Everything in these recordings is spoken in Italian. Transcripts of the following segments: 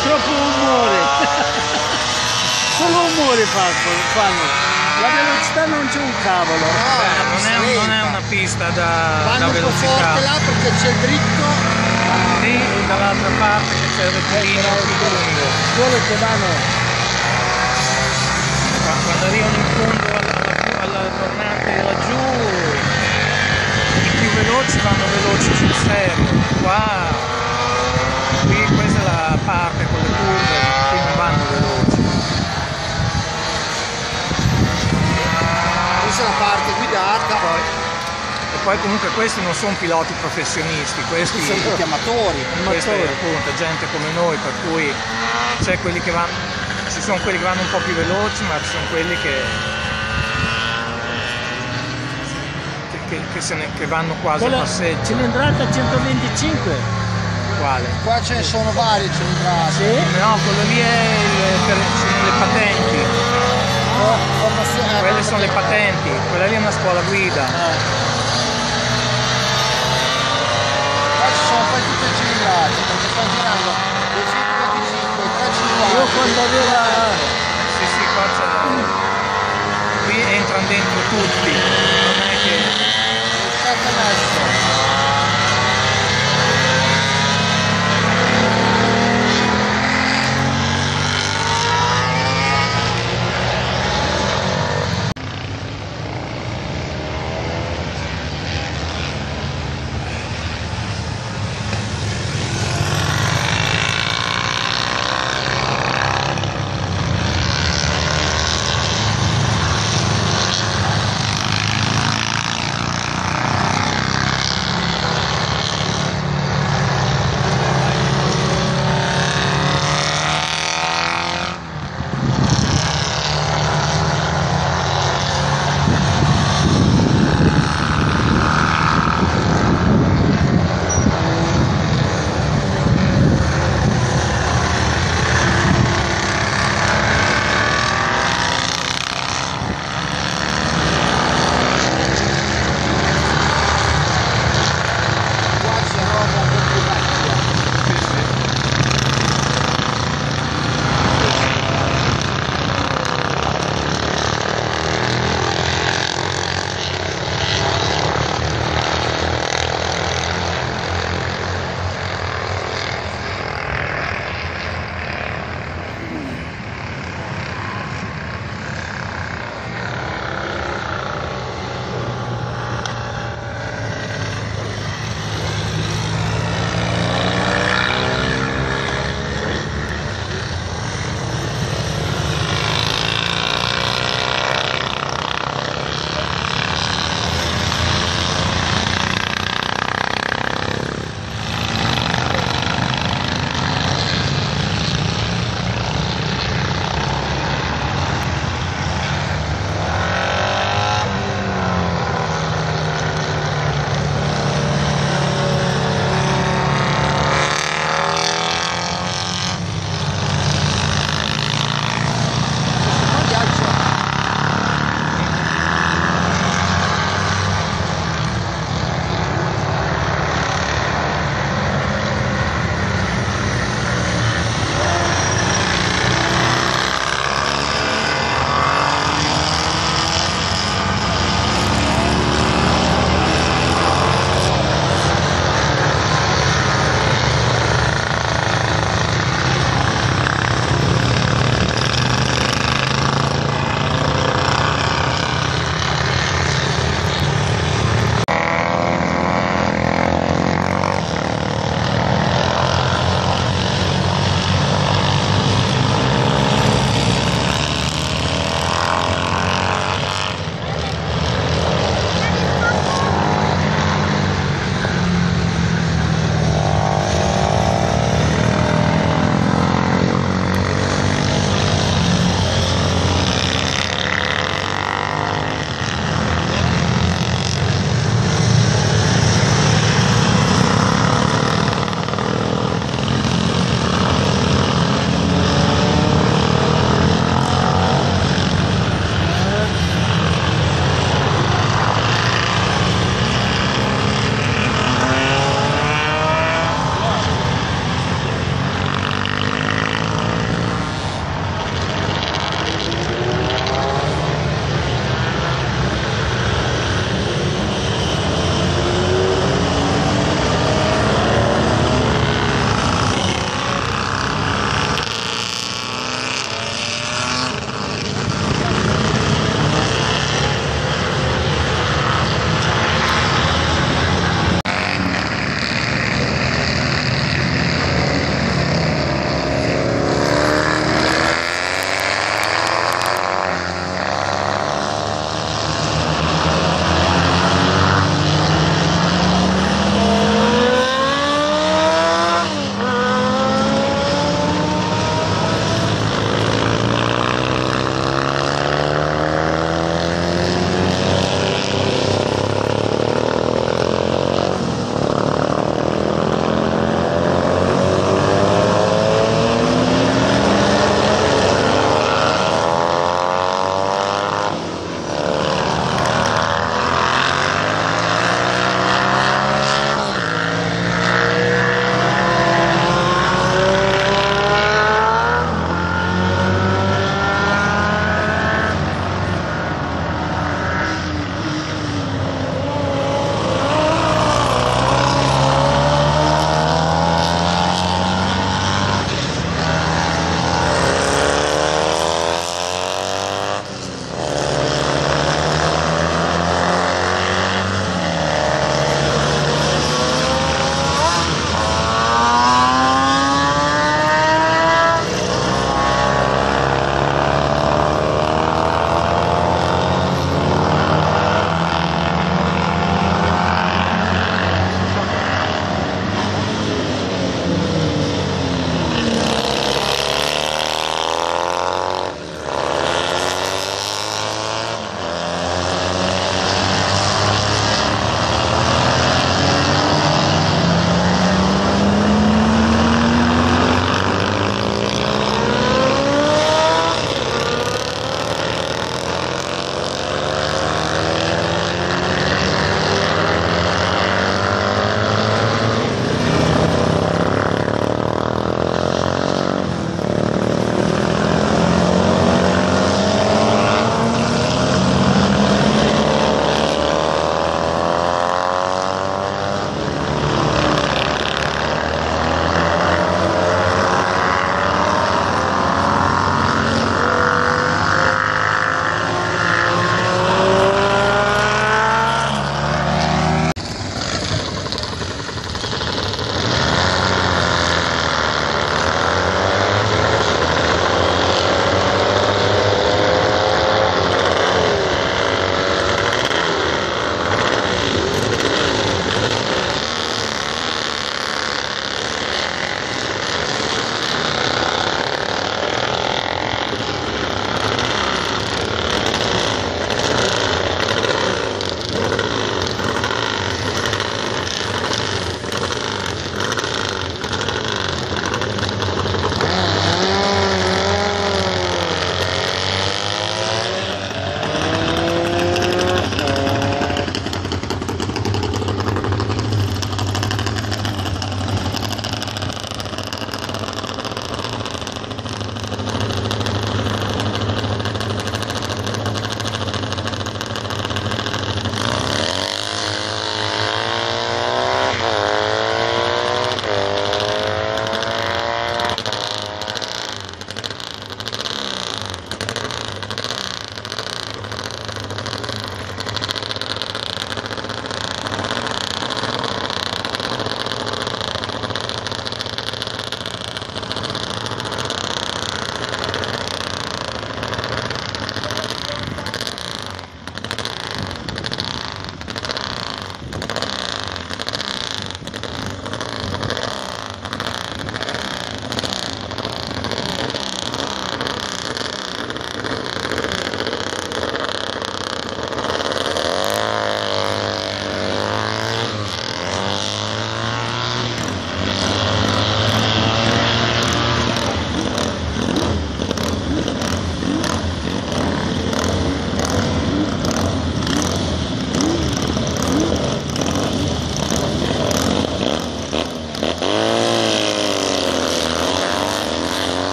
troppo umore. Solo umore fanno. La velocità non c'è un cavolo. Non è una pista da vanno un po' velocità. forte là perché c'è il dritto. Lì dall'altra parte che c'è il rettilineo più lungo. Quello che vanno. Quando arrivano in fondo alla tornante laggiù, i più veloci vanno veloci sul serio. Questa è la parte con le curve, qui non vanno veloci. Questa è la parte guidata. E poi comunque questi non sono piloti professionisti, questi sono tutti amatori. Questa è appunto gente come noi, per cui c'è quelli che vanno, ci sono quelli che vanno un po' più veloci, ma ci sono quelli che vanno quasi a passeggio. Cilindrata 125. Quale? Qua ce ne sono varie cilindrate. Sì? No, quello lì sono le patenti. Quelle sono le patenti, quella lì è una scuola guida. Qua ci sono poi tutte le cilindrate, perché stanno girando 225, 350. Io quando aveva... Sì, qua c'è. Qui entrano dentro tutti, non è che. Stato messo.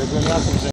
quelli altri